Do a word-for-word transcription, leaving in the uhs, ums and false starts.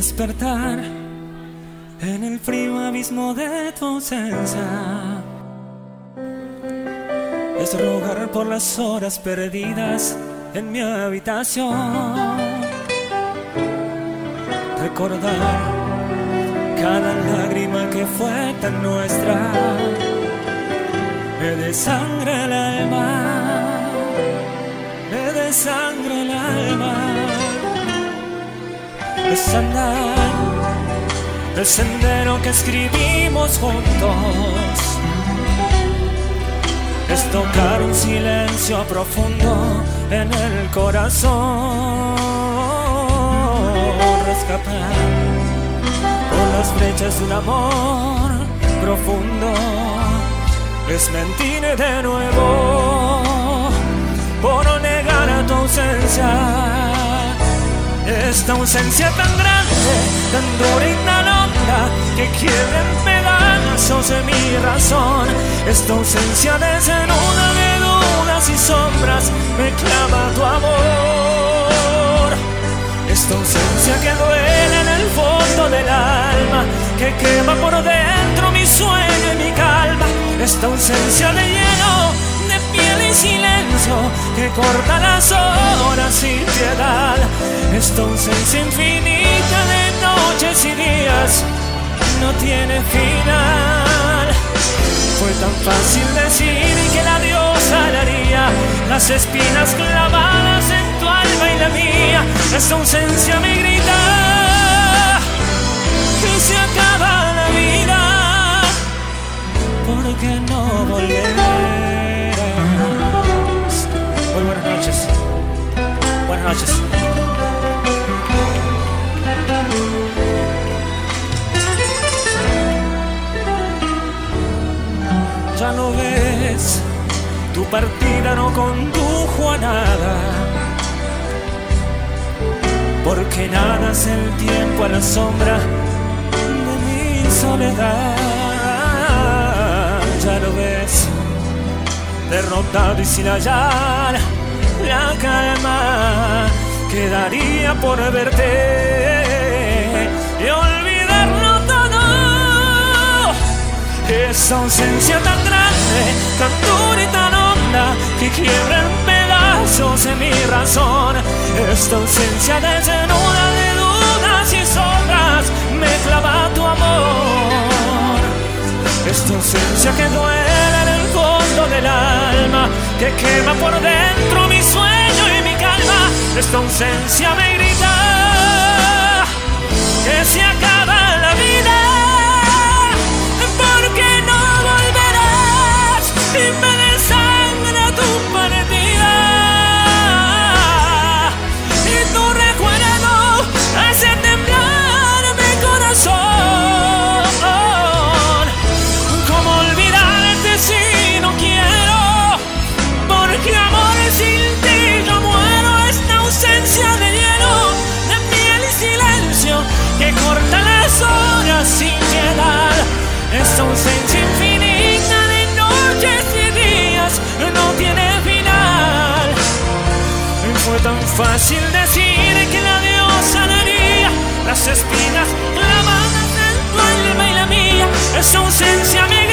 despertar en el frío abismo de tu ausencia. Es rogar por las horas perdidas en mi habitación. Recordar cada lágrima que fue tan nuestra. Me desangra el alma, me desangra el alma. Es andar el sendero que escribimos juntos. Es tocar un silencio profundo en el corazón. Escapar por las brechas de un amor profundo. Es mentir de nuevo por no negar a tu ausencia. Esta ausencia tan grande, tan dura y tan honda, que quiebra en pedazos de mi razón. Esta ausencia desnuda de dudas y sombras me clama tu amor. Esta ausencia que duele en el fondo del alma, que quema por dentro mi sueño y mi calma. Esta ausencia de hielo, de piel y silencio, que corta las horas sin piedad. Esta ausencia infinita de noches y días no tiene final. Fue tan fácil decir que el adiós haría las espinas clavadas en tu alma y la mía. Esta ausencia me grita que se acaba la vida, porque no volverás. Muy buenas noches. Buenas noches. Ya lo ves, tu partida no condujo a nada, porque nada es el tiempo a la sombra de mi soledad. Ya lo ves, derrotado y sin hallar la calma, quedaría por verte y olvidarlo todo. Esa ausencia tan grande, tan dura y tan honda, que quiebra en pedazos en mi razón. Esta ausencia desnuda de dudas y sombras me clava tu amor. Esta ausencia que duele en el fondo del alma, que quema por dentro mi sueño y mi calma. Esta ausencia me grita que se acaba la vida, porque no volverás, y me desangra tu partida. Y tu recuerdo hace temblar mi corazón. ¿Cómo olvidarte si no quiero? Porque amor sin ti yo muero. Esta ausencia de hielo, de piel y silencio, que corta las horas sin piedad. Esta ausencia infinita de noches y días no tiene final. Fue tan fácil decir que el adiós sanaría las espinas clavadas en tu alma y la mía. Esta ausencia me